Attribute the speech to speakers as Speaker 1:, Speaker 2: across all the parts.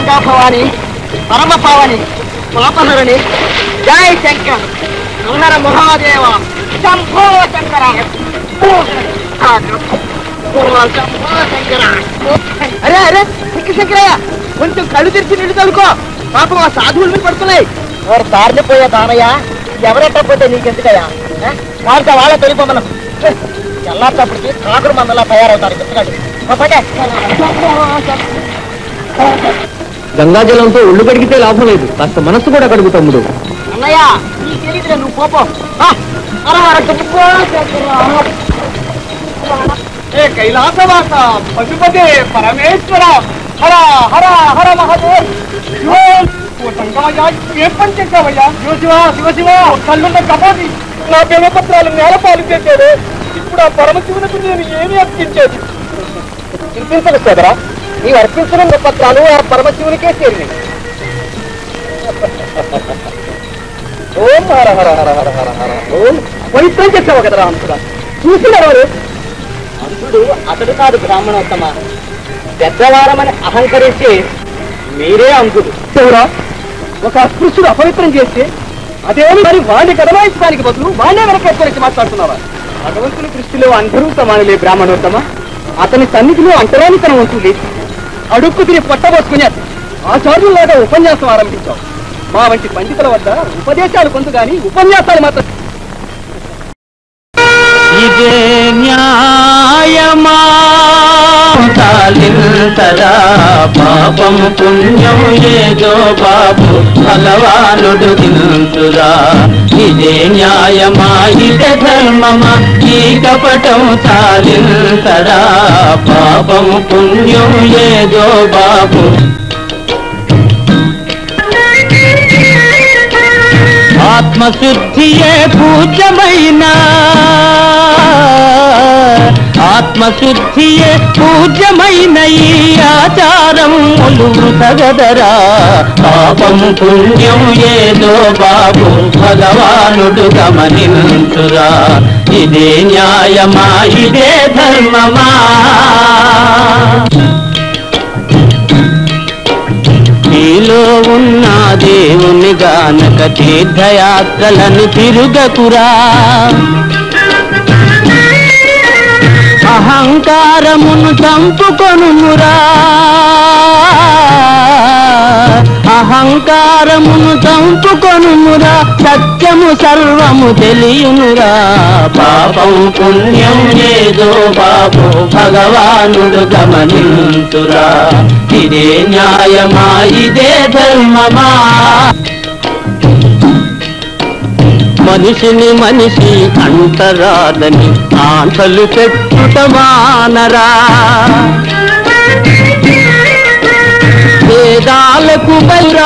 Speaker 1: గంగా భవాని పరమ పావని పాపహరణి జయ శంకర్ నర మహాదేవ శంభో శంకర అరే అరే శంకరయ్య కొంచెం కళ్ళు తెరిచి నిండు తలుకో పాపం ఆ సాధువుల మీద పడుతున్నాయి. ఎవరు దారిపోయా దానయ్య ఎవరెట్టకపోతే నీకెందుకయ్యా వాళ్ళ వాళ్ళ తొలిపోమనం ఎల్లాటప్పటికి కాకుడు మందలా తయారవుతారు చెప్తున్నాడు.
Speaker 2: గంగాజలంతో ఒళ్ళు కడిగితే లాభం లేదు, కాస్త మనస్సు కూడా కడుగు తమ్ముడు.
Speaker 1: అన్నయ్య నీకు తెలియదులే, నువ్వు పోపో. కైలాసవాస పశుపతే పరమేశ్వర హర హర హర మహాదేవ్. ఏ పని చేశావయ్యా? శివ శివ శివ కళ్ళున్న కపాటి నా ప్రేమపత్రాలు నేలపాలు చేశాడు. ఇప్పుడు ఆ పరమశివునికి నేను ఏమి అర్పించేది? చింతించదు సోదరా, నీవు అర్పించిన పత్రాలు ఆ పరమశివునికే చేరినవి. ఓం హర హర హర హర హర హర ఓం. పవిత్రం చేసావు కదరా అంతుడా, చూసినవారు అంతుడు అతడు కాదు బ్రాహ్మణోత్తమ, పెద్దవారమని అహంకరించి మీరే అంతుడు. ఎవరా ఒక అస్పృశ్యుడు అపవిత్రం చేస్తే అదేమి మరి వాడిని గడమాయించడానికి బదులు వాడినే వెనకేసుకొని మాట్లాడుతున్నావా? భగవంతుని దృష్టిలో అందరూ సమానులే బ్రాహ్మణోత్తమ. అతని సన్నిధిలో అంతరానితనం వంతు లేదు. అడుక్కు తిని పొట్టబోసుకుని ఆచార్యుల్లాగా ఉపన్యాసం ఆరంభించావు. మా వంటి పండితుల వద్ద ఉపదేశాలు కొంత గాని ఉపన్యాసాలు మాత్రం.
Speaker 2: ఇదే న్యాయమా తాలింతరా పాపం పుణ్యం ఏదో బాబు భగవానుడు తింటురా. ఇదే న్యాయమా ఇదే ధర్మమా ఈ కపటం తాలింతరా పాపం పుణ్యం ఏదో బాబు. ఆత్మశుద్ధియే పూజ్యమైన ఆత్మశుద్ధియే పూజ్యమైన ఈ ఆచారం తగదరా. పాపం పుణ్యం ఏదో బాబు భగవానుడు గమనించురా. ఇదే న్యాయమా ఇదే ధర్మమా? నీలో ఉన్న దేవుని గానక తీర్థయాత్రలను తిరుగకురా. అహంకారమును చంపుకొనుమురా, అహంకారమును చంపుకొనుమురా. సత్యము సర్వము తెలియునురా. పాపం పుణ్యం ఏదో బాబు భగవానుడు గమనించురా. ఇదే న్యాయమా ఇదే ధర్మమా? మనిషిని మనిషి అంటరాదని ఆంటలు పెట్టుట మానరా. వేదాలకు బైరా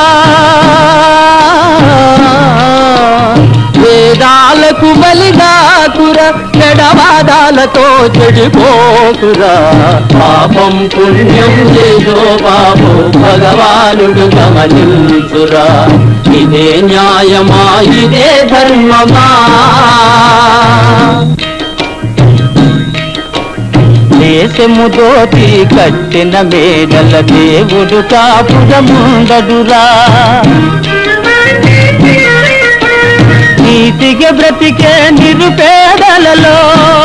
Speaker 2: వేదాలకు బలిదాకుర చెడవాదాలతో చెడిపోకురా. పాపం పుణ్యం ఏదో బాబు భగవానుడు గమనించురా. ఇదే న్యాయమా ఇదే ధర్మమా? దేశము దోటి కట్టిన మేడల దేవుడు కాపురముండడురా. నీతిగా బ్రతికే నిరుపేదలలో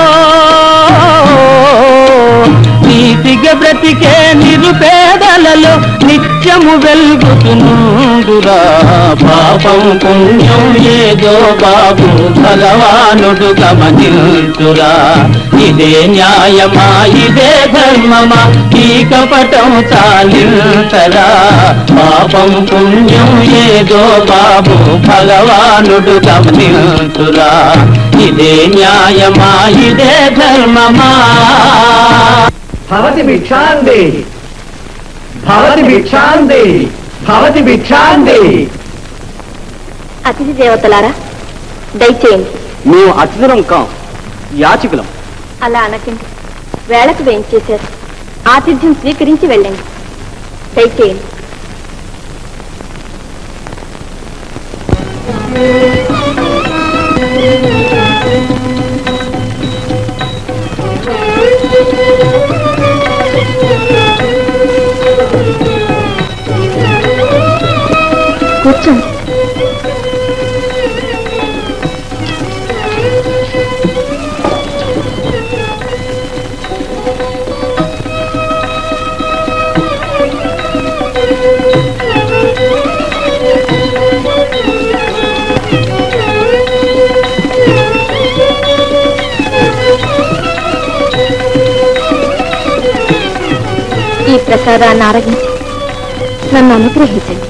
Speaker 2: నీతిగా బ్రతికే నిరుపేదలలో నిత్యము వెలుగుతునురా. పాపం పుణ్యం ఏదో బాబు భగవానుడు గమనించురా. ఇదే న్యాయమా ఇదే ధర్మమా ఈ కపటం చాలింతరా. పాపం పుణ్యం ఏదో బాబు భగవానుడు గమనించురా. ఇదే న్యాయమా ఇదే ధర్మమా?
Speaker 1: భవతి భిక్షాందే భవతి భిక్షాందే భవతి భిక్షాందే.
Speaker 3: అతిథి దేవతలారా దయచేయండి.
Speaker 1: మేము అతిథులం కాం, యాచకులం.
Speaker 3: అలా అనకండి, వేళకు వేయించేశారు. ఆతిథ్యం స్వీకరించి వెళ్ళండి. దయచేయండి. కూర్చోండి. ఈ ప్రసాదాన్ని ఆరగించి నన్ను అనుగ్రహించండి.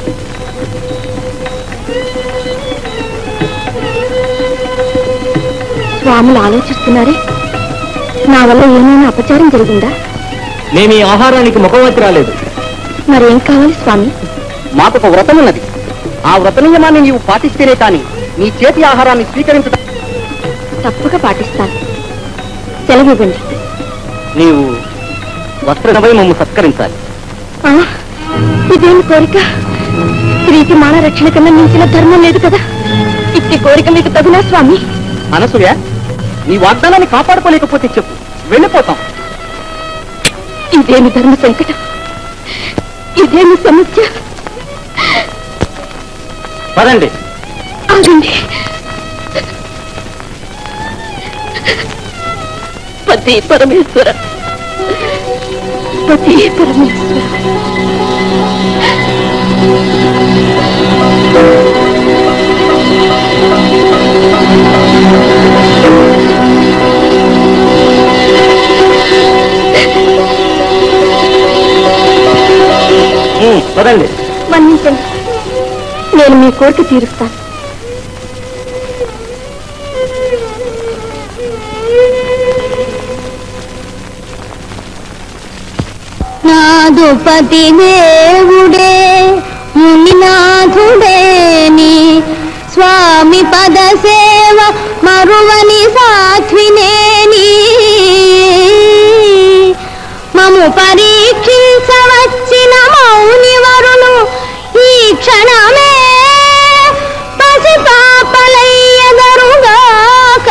Speaker 3: స్వాములు ఆలోచిస్తున్నారే, నా వల్ల ఏమైనా అపచారం జరిగిందా?
Speaker 2: మేము ఈ ఆహారానికి ముఖవతి రాలేదు.
Speaker 3: మరేం కావాలి స్వామి?
Speaker 1: మాకు ఒక వ్రతం ఉన్నది. ఆ వ్రత నియమాన్ని నీవు పాటిస్తేనే కానీ నీ చేతి ఆహారాన్ని స్వీకరించడం.
Speaker 3: తప్పక పాటిస్తాను. సెలవివ్వండి.
Speaker 1: నీవు వస్త్రమై మమ్ము సత్కరించాలి.
Speaker 3: ఇదేమి కోరిక? స్త్రీకి మాన రక్షణ కన్నా మించిన ధర్మం లేదు కదా. ఇట్టి కోరిక మీకు తగునా స్వామి?
Speaker 1: అనసూయ, నీ వాగ్దానాన్ని కాపాడుకోలేకపోతే చెప్పు, వెళ్ళిపోతాం.
Speaker 3: ఇదేమి ధర్మ సంకటం, ఇదేమి సమస్య.
Speaker 1: పదండి.
Speaker 3: ఆగండి. పతి పరమేశ్వర, పతి పరమేశ్వర.
Speaker 1: పదండి.
Speaker 3: మన్నించండి, నేను మీ కోరిక తీరుస్తాను.
Speaker 4: నాదుపతి దేవుడే మునినాథుడేని స్వామి పద సేవ మరువని సాధ్వినేని మము పరీక్షించవచ్చిన మౌనివరులు ఈ క్షణమే పసి పాపలయ్యదరుగాక.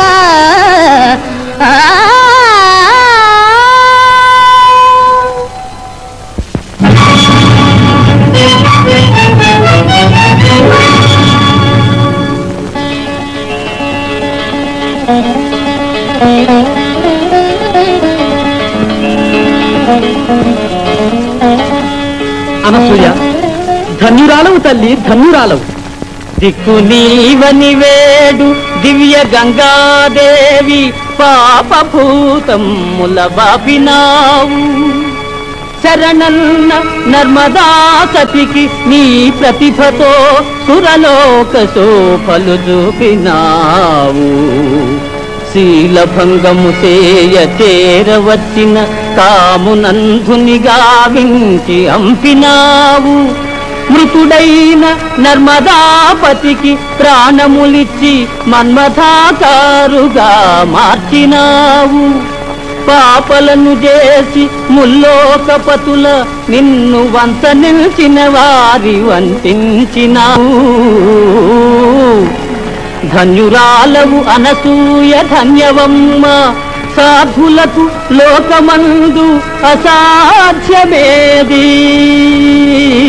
Speaker 2: అనసూయ, ధన్యురాలవు తల్లి, ధన్యురాలవు. దిక్కు నీవని వేడు దివ్య గంగాదేవి పాపభూతముల బాపినావు. శరణన్న నర్మదా సతికి నీ ప్రతిభతో సురలోక శోభలు చూపినావు. శీలభంగము సేయ చేరవచ్చిన కామునంధుని గావించి అంపినావు. మృతుడైన నర్మదాపతికి ప్రాణములిచ్చి మన్మథాకారుగా మార్చినావు. పాపలను చేసి ముల్లోకపతుల నిన్ను వంత నిలిచిన వారి వంతించినావు. ధన్యురాలవు అనసూయ, ధన్యవమ్మ. సాధులకు లోకమందు అసాధ్యమేది.